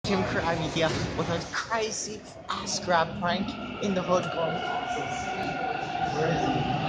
Jim Carrey here with a crazy ass grab prank in the hood going. Where is he?